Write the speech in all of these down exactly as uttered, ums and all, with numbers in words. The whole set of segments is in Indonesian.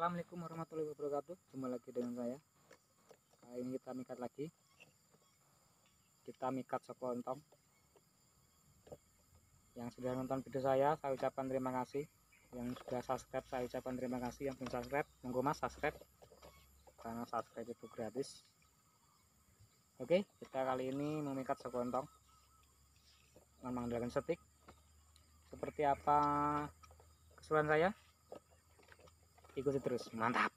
Assalamualaikum warahmatullahi wabarakatuh. Jumpa lagi dengan saya. Kali ini kita mikat lagi. Kita mikat sepontong. Yang sudah nonton video saya, saya ucapkan terima kasih. Yang sudah subscribe, saya ucapkan terima kasih. Yang belum subscribe, monggo mas subscribe. Karena subscribe itu gratis. Oke, kita kali ini memikat sepontong dengan menggunakan setik. Seperti apa keseruan saya? Ikuti terus, mantap.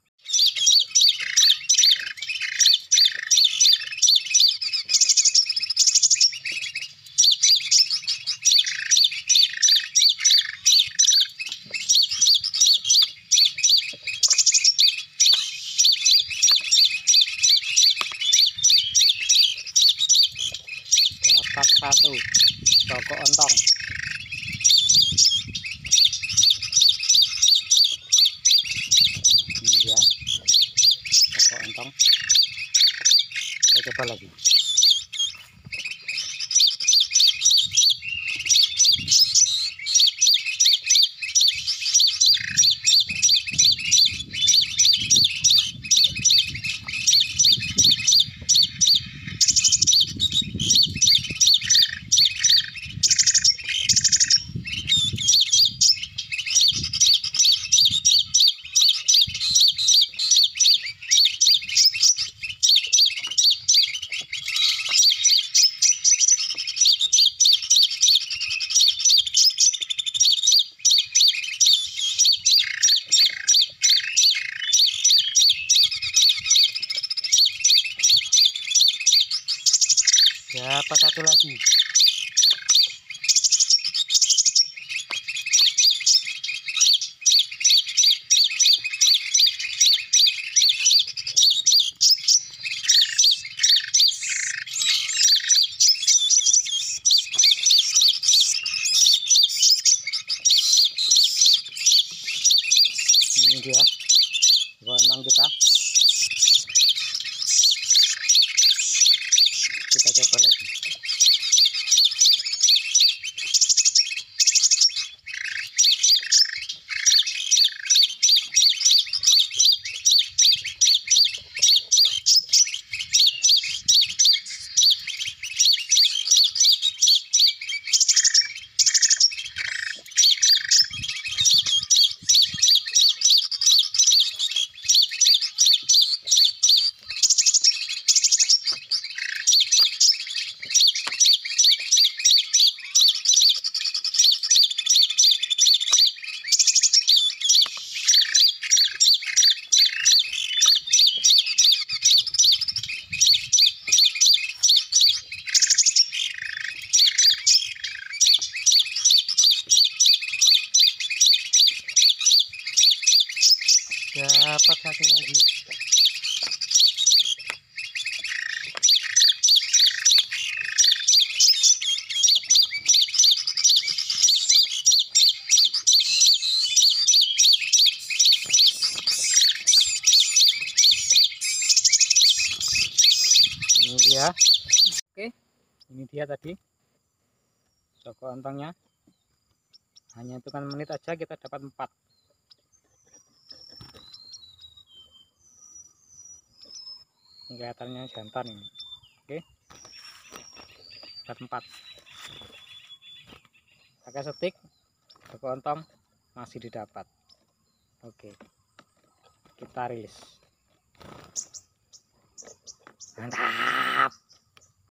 Dapat satu toko ontong. Ini dia toko ontong. Kita coba lagi. Dapat satu lagi. Ini dia gondang kita. Kita coba lagi. Dapat satu lagi. Ini dia. Oke, ini dia tadi toko ontongnya. Hanya hitungan menit aja kita dapat empat. Ini kelihatannya jantan ini. Oke, dapat empat. Pakai setik, toko ontong masih didapat. Oke, kita rilis. Mantap.